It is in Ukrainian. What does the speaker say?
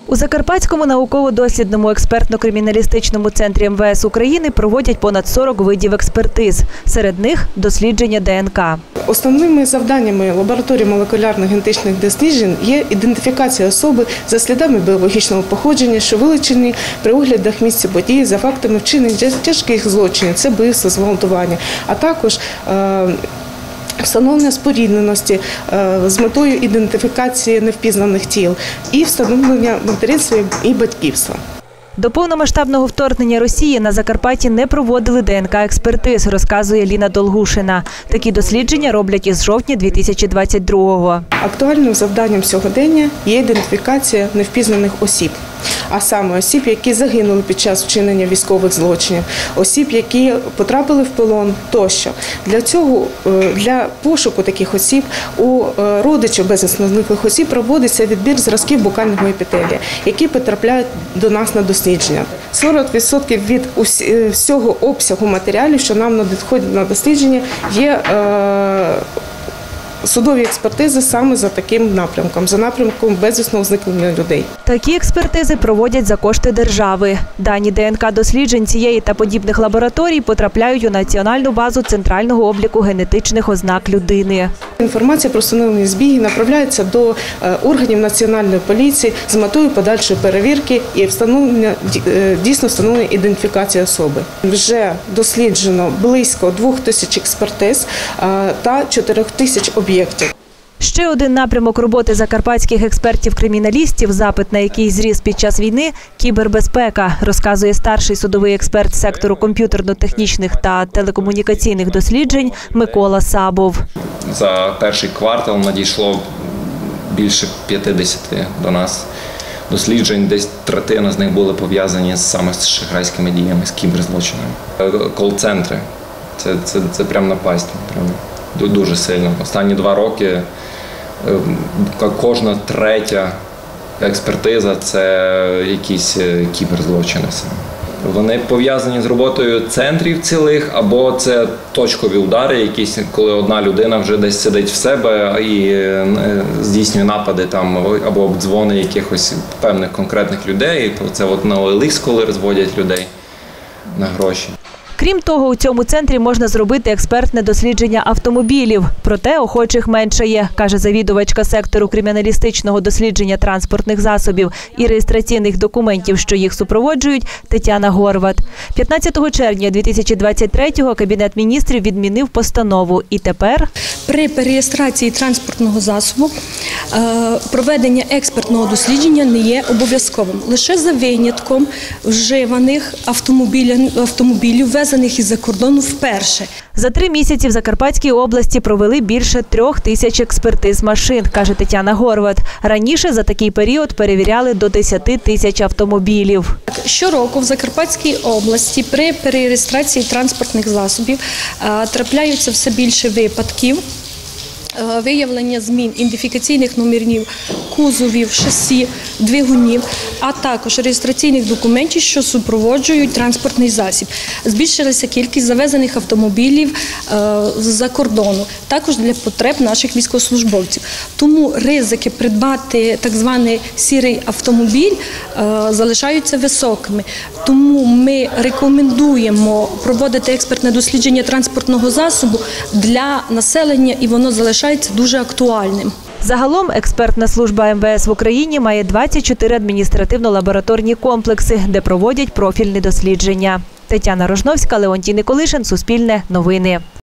У Закарпатському науково-дослідному експертно-криміналістичному центрі МВС України проводять понад 40 видів експертиз. Серед них – дослідження ДНК. Основними завданнями лабораторії молекулярно-генетичних досліджень є ідентифікація особи за слідами біологічного походження, що вилучені при оглядах місця події за фактами вчинення тяжких злочинів – це вбивство, зґвалтування, а також встановлення спорідненості з метою ідентифікації невпізнаних тіл і встановлення материнства і батьківства. До повномасштабного вторгнення Росії на Закарпатті не проводили ДНК-експертиз, розказує Ліна Долгушина. Такі дослідження роблять із жовтня 2022-го. Актуальним завданням сьогодення є ідентифікація невпізнаних осіб. А саме осіб, які загинули під час вчинення військових злочинів, осіб, які потрапили в полон тощо. Для цього, для пошуку таких осіб у родичів безвісно зниклих осіб проводиться відбір зразків букального епітелія, які потрапляють до нас на дослідження. 40% від всього обсягу матеріалів, що нам надходять на дослідження, є судові експертизи саме за таким напрямком, за напрямком безвісно зникнення людей. Такі експертизи проводять за кошти держави. Дані ДНК-досліджень цієї та подібних лабораторій потрапляють у Національну базу центрального обліку генетичних ознак людини. Інформація про встановлені збіги направляється до органів Національної поліції з метою подальшої перевірки і дійсно встановлення ідентифікації особи. Вже досліджено близько 2000 експертиз та 4000 об'єктів. Ще один напрямок роботи закарпатських експертів-криміналістів, запит на який зріс під час війни – кібербезпека, розказує старший судовий експерт сектору комп'ютерно-технічних та телекомунікаційних досліджень Микола Сабов. За перший квартал надійшло більше 50 до нас досліджень, десь третина з них були пов'язані саме з шахрайськими діями, з кіберзлочинами. Кол-центри – це прямо напасть. Дуже сильно. Останні 2 роки кожна третя експертиза – це якісь кіберзлочини. Вони пов'язані з роботою центрів цілих, або це точкові удари, якісь, коли одна людина вже десь сидить в себе і здійснює напади там, або обдзвони якихось певних конкретних людей. Це от на OLX, коли розводять людей на гроші. Крім того, у цьому центрі можна зробити експертне дослідження автомобілів. Проте охочих меншає, каже завідувачка сектору криміналістичного дослідження транспортних засобів і реєстраційних документів, що їх супроводжують, Тетяна Горват. 15 червня 2023-го Кабінет міністрів відмінив постанову. І тепер при перереєстрації транспортного засобу проведення експертного дослідження не є обов'язковим. Лише за винятком вживаних автомобілів, ввезених із-за кордону вперше. За 3 місяці в Закарпатській області провели більше 3000 експертиз машин, каже Тетяна Горват. Раніше за такий період перевіряли до 10 тисяч автомобілів. Щороку в Закарпатській області при перереєстрації транспортних засобів трапляються все більше випадків виявлення змін ідентифікаційних номерів, кузовів, шасі, двигунів, а також реєстраційних документів, що супроводжують транспортний засіб. Збільшилася кількість завезених автомобілів з-за кордону, також для потреб наших військовослужбовців. Тому ризики придбати так званий сірий автомобіль залишаються високими. Тому ми рекомендуємо проводити експертне дослідження транспортного засобу для населення, і воно залишається дуже актуальним. Загалом експертна служба МВС в Україні має 24 адміністративно-лабораторні комплекси, де проводять профільні дослідження. Тетяна Рожновська, Леонтій Николишин, Суспільне новини.